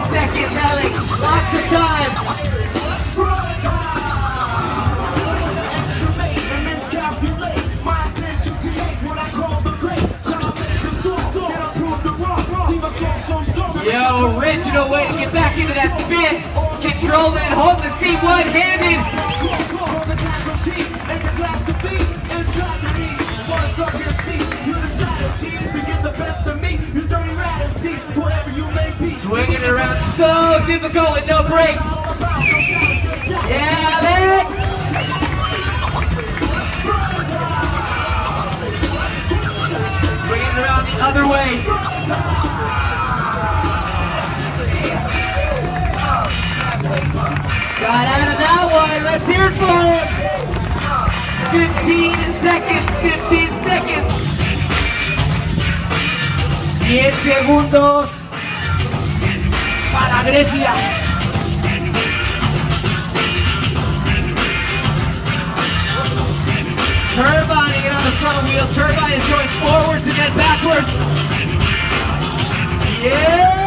seconds, Alex. Lots of time. Yo, original way to get back into that spin. Control and hold the seat one-handed. Swinging around so difficult with no brakes. Yeah, Alex! Swinging around the other way. Got out of that one. Let's hear it for him. 15 seconds. 15 seconds. 10 segundos. Para Grecia. Turbining it on the front wheel. Turbine is going forwards and then backwards. Yeah!